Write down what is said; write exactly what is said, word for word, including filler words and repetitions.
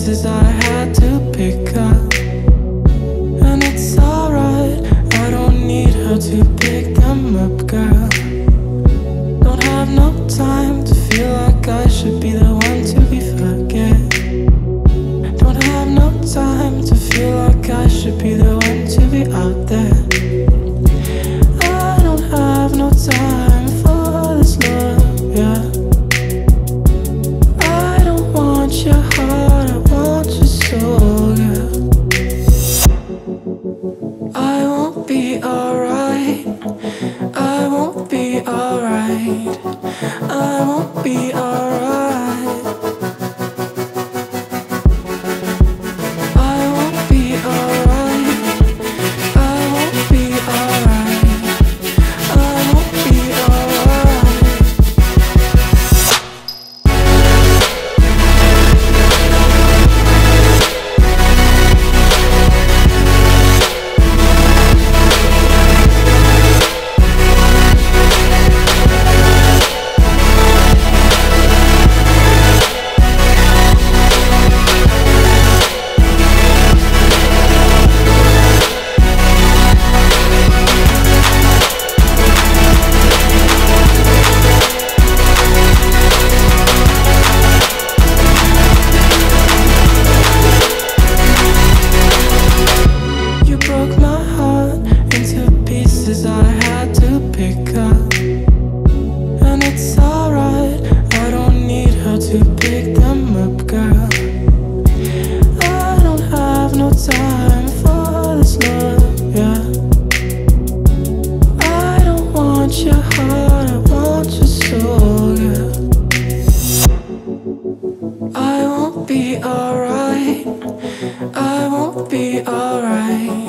pieces I had to pick up. And it's alright, I don't need her to pick them up, girl. Don't have no time to feel like I should be the one to be forget. Don't have no time to feel like I should be the one to be out there. I don't have no time for this love, yeah. I don't want your heart, I want your soul, yeah. I won't be alright, I won't be alright, I won't be alright. I won't be alright, I won't be alright, I won't be alright. I had to pick up. And it's alright, I don't need her to pick them up, girl. I don't have no time for this love, yeah. I don't want your heart, I want your soul, yeah. I won't be alright, I won't be alright.